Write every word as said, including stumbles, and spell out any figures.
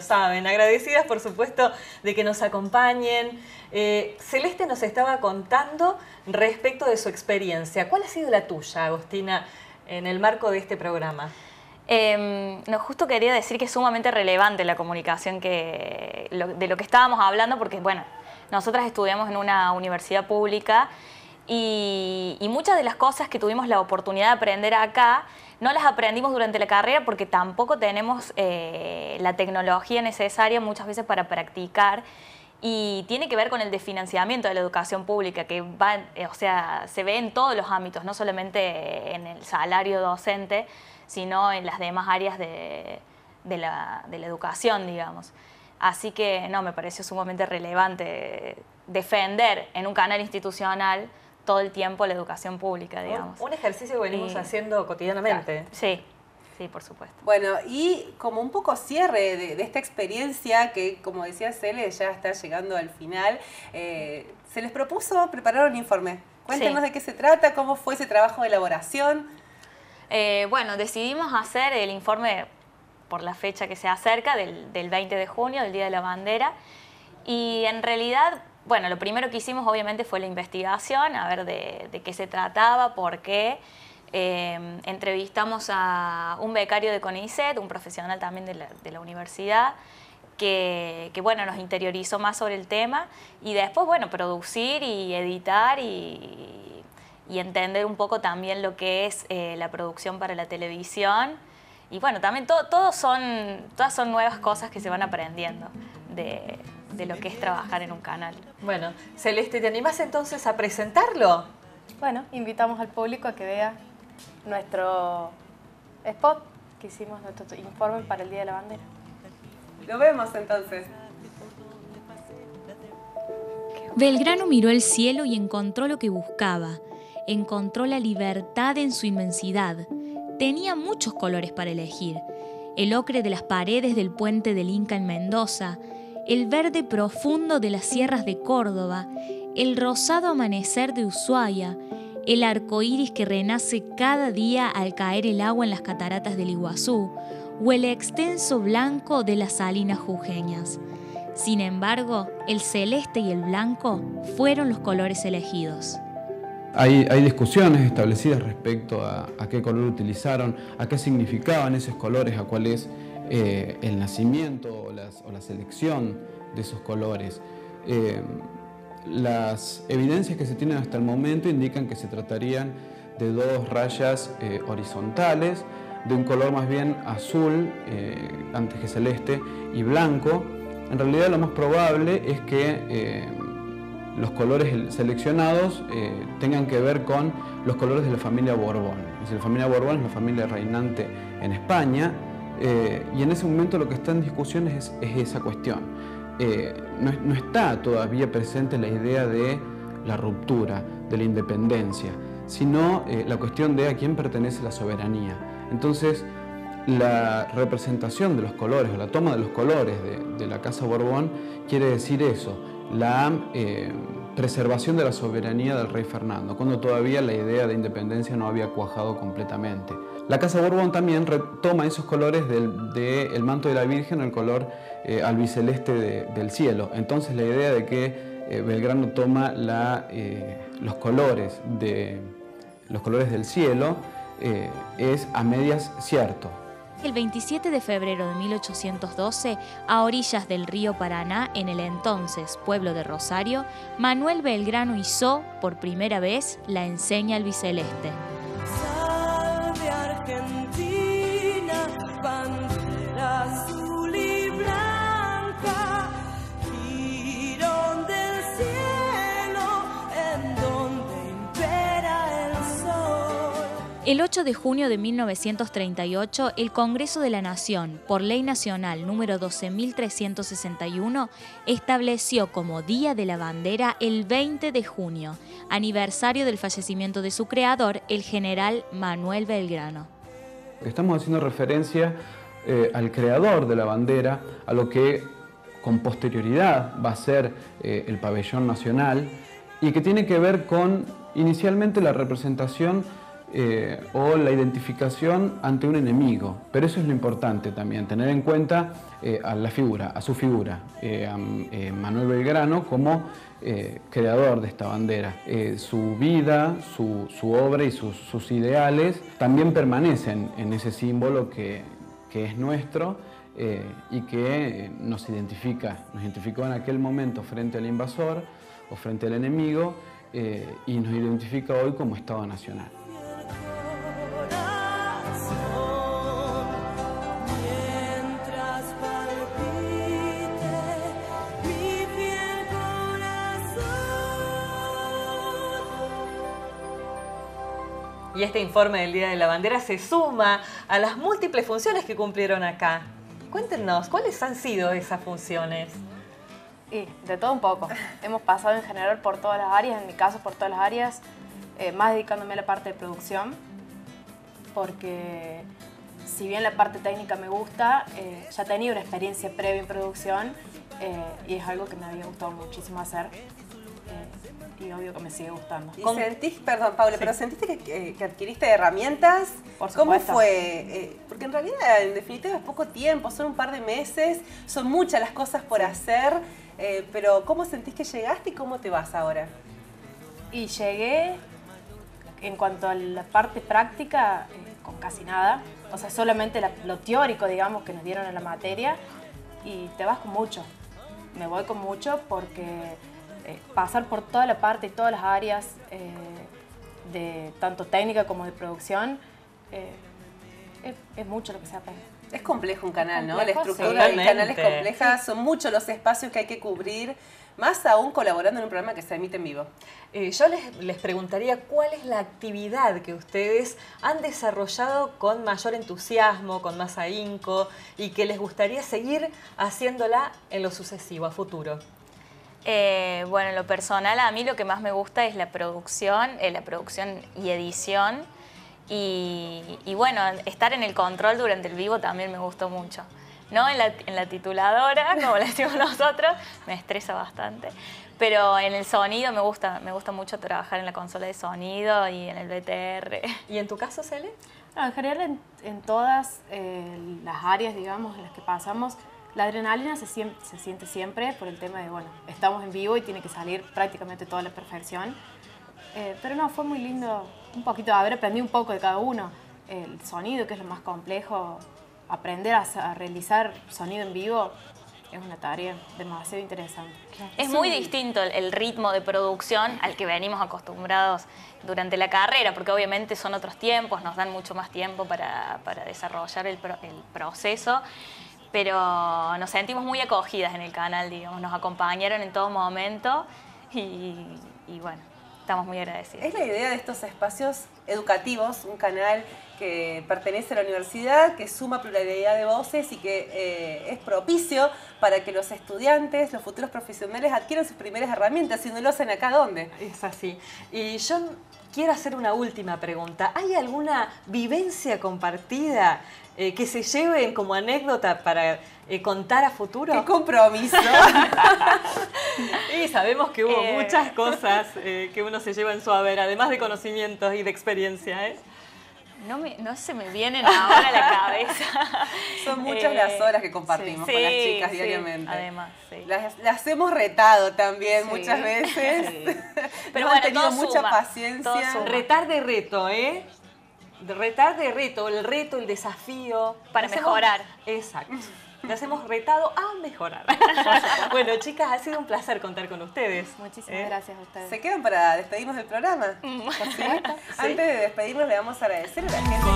lo saben. Agradecidas, por supuesto, de que nos acompañen. Eh, Celeste nos estaba contando respecto de su experiencia. ¿Cuál ha sido la tuya, Agostina, en el marco de este programa? Eh, no, justo quería decir que es sumamente relevante la comunicación que, lo, de lo que estábamos hablando, porque, bueno, nosotras estudiamos en una universidad pública y, y muchas de las cosas que tuvimos la oportunidad de aprender acá no las aprendimos durante la carrera porque tampoco tenemos eh, la tecnología necesaria muchas veces para practicar, y tiene que ver con el desfinanciamiento de la educación pública, que va, eh, o sea, se ve en todos los ámbitos, no solamente en el salario docente, sino en las demás áreas de, de, la, de la educación, digamos. Así que, no, me pareció sumamente relevante defender en un canal institucional todo el tiempo la educación pública, digamos. Un, un ejercicio que venimos y, haciendo cotidianamente. Claro, sí, sí, por supuesto. Bueno, y como un poco cierre de, de esta experiencia que, como decía Cele, ya está llegando al final, eh, se les propuso preparar un informe. Cuéntenos sí. de qué se trata, cómo fue ese trabajo de elaboración. Eh, bueno, decidimos hacer el informe por la fecha que se acerca, del, del veinte de junio, del Día de la Bandera, y en realidad, bueno, lo primero que hicimos obviamente fue la investigación, a ver de, de qué se trataba, por qué. Eh, entrevistamos a un becario de CONICET, un profesional también de la, de la universidad, que, que bueno, nos interiorizó más sobre el tema, y después, bueno, producir y editar y, y entender un poco también lo que es eh, la producción para la televisión. Y bueno, también todo, todo son, todas son nuevas cosas que se van aprendiendo de, de lo que es trabajar en un canal. Bueno, Celeste, ¿te animás entonces a presentarlo? Bueno, invitamos al público a que vea nuestro spot que hicimos, nuestro informe para el Día de la Bandera. Lo vemos entonces. Belgrano miró el cielo y encontró lo que buscaba. Encontró la libertad en su inmensidad. Tenía muchos colores para elegir. El ocre de las paredes del puente del Inca en Mendoza, el verde profundo de las sierras de Córdoba, el rosado amanecer de Ushuaia, el arco iris que renace cada día al caer el agua en las cataratas del Iguazú, o el extenso blanco de las salinas jujeñas. Sin embargo, el celeste y el blanco fueron los colores elegidos. Hay, hay discusiones establecidas respecto a, a qué color utilizaron, a qué significaban esos colores, a cuál es eh, el nacimiento o, las, o la selección de esos colores. Eh, las evidencias que se tienen hasta el momento indican que se tratarían de dos rayas eh, horizontales, de un color más bien azul, eh, antes que celeste, y blanco. En realidad lo más probable es que eh, los colores seleccionados eh, tengan que ver con los colores de la familia Borbón. Es decir, la familia Borbón es la familia reinante en España, eh, y en ese momento lo que está en discusión es, es esa cuestión. Eh, no, no está todavía presente la idea de la ruptura, de la independencia, sino eh, la cuestión de a quién pertenece la soberanía. Entonces, la representación de los colores, o la toma de los colores de, de la Casa Borbón, quiere decir eso, la eh, preservación de la soberanía del rey Fernando, cuando todavía la idea de independencia no había cuajado completamente. La Casa Borbón también retoma esos colores del de el manto de la Virgen, el color eh, albiceleste de, del cielo. Entonces la idea de que eh, Belgrano toma la, eh, los, colores de, los colores del cielo eh, es a medias cierto. El veintisiete de febrero de mil ochocientos doce, a orillas del río Paraná, en el entonces pueblo de Rosario, Manuel Belgrano izó por primera vez la enseña albiceleste. Salve Argentina, bandera azul y blanca, jirón del cielo en donde impera el sol. El ocho de junio de mil novecientos treinta y ocho, el Congreso de la Nación, por Ley Nacional número doce mil trescientos sesenta y uno, estableció como Día de la Bandera el veinte de junio, aniversario del fallecimiento de su creador, el general Manuel Belgrano. Estamos haciendo referencia eh, al creador de la bandera, a lo que con posterioridad va a ser eh, el pabellón nacional, y que tiene que ver con inicialmente la representación eh, o la identificación ante un enemigo. Pero eso es lo importante también, tener en cuenta eh, a la figura, a su figura, eh, a eh, Manuel Belgrano como eh, creador de esta bandera. Eh, su vida, su, su obra y sus, sus ideales también permanecen en ese símbolo que, que es nuestro eh, y que eh, nos identifica, nos identificó en aquel momento frente al invasor o frente al enemigo eh, y nos identifica hoy como Estado Nacional. Y este informe del Día de la Bandera se suma a las múltiples funciones que cumplieron acá. Cuéntenos, ¿cuáles han sido esas funciones? Y de todo un poco. Hemos pasado en general por todas las áreas, en mi caso por todas las áreas, eh, más dedicándome a la parte de producción, porque si bien la parte técnica me gusta, eh, ya tenía una experiencia previa en producción eh, y es algo que me había gustado muchísimo hacer. Eh, y obvio que me sigue gustando. ¿Y sentís, perdón Paula, sí. pero sentiste que, que, que adquiriste herramientas? Por ¿Cómo supuesto. fue? Eh, porque en realidad, en definitiva, es poco tiempo, son un par de meses, son muchas las cosas por hacer, eh, pero ¿cómo sentís que llegaste y cómo te vas ahora? Y llegué, en cuanto a la parte práctica, eh, con casi nada. O sea, solamente la, lo teórico, digamos, que nos dieron en la materia, y te vas con mucho. Me voy con mucho porque eh, pasar por toda la parte y todas las áreas, eh, de tanto técnica como de producción, eh, es, es mucho lo que se aprende. Es complejo un canal, ¿no? Complejo, La estructura sí. del canal es Totalmente. compleja, son muchos los espacios que hay que cubrir, más aún colaborando en un programa que se emite en vivo. Eh, yo les, les preguntaría cuál es la actividad que ustedes han desarrollado con mayor entusiasmo, con más ahínco y que les gustaría seguir haciéndola en lo sucesivo, a futuro. Eh, bueno, en lo personal, a mí lo que más me gusta es la producción, eh, la producción y edición. Y, y bueno, estar en el control durante el vivo también me gustó mucho. No en la, en la tituladora, como le decimos nosotros, me estresa bastante. Pero en el sonido me gusta, me gusta mucho trabajar en la consola de sonido y en el V T R. ¿Y en tu caso, Cele? No, en general, en, en todas eh, las áreas, digamos, en las que pasamos, la adrenalina se, siem se siente siempre por el tema de, bueno, estamos en vivo y tiene que salir prácticamente toda la perfección. Eh, pero no, fue muy lindo un poquito haber aprendido un poco de cada uno. El sonido, que es lo más complejo, aprender a, a realizar sonido en vivo es una tarea demasiado interesante. Es muy distinto el, el ritmo de producción al que venimos acostumbrados durante la carrera, porque obviamente son otros tiempos, nos dan mucho más tiempo para, para desarrollar el, pro, el proceso, pero nos sentimos muy acogidas en el canal, digamos, nos acompañaron en todo momento y, y bueno, estamos muy agradecidos. Es la idea de estos espacios educativos, un canal que pertenece a la universidad, que suma pluralidad de voces y que eh, es propicio para que los estudiantes, los futuros profesionales adquieran sus primeras herramientas. Si no lo hacen acá, ¿dónde? Es así. Y yo quiero hacer una última pregunta. ¿Hay alguna vivencia compartida eh, que se lleven como anécdota para eh, contar a futuro? ¡Qué compromiso! Y sabemos que hubo Eh. muchas cosas eh, que uno se lleva en su haber, además de conocimientos y de experiencia, ¿eh? No, me, no se me vienen ahora a la cabeza. Son muchas Eh, las horas que compartimos sí, con las chicas sí, diariamente. además, sí. Las, las hemos retado también Sí. muchas veces. Sí. Pero Pero han bueno, tenido todo mucha suma, paciencia. todo suma. Retar de reto, ¿eh? De retar de reto, el reto, el desafío. Para Le hacemos- mejorar. Exacto. Le hacemos retado a mejorar. Bueno, chicas, ha sido un placer contar con ustedes. Muchísimas ¿eh? gracias a ustedes. ¿Se quedan para despedirnos del programa? Por supuesto. Antes de despedirnos, le vamos a agradecer a la gente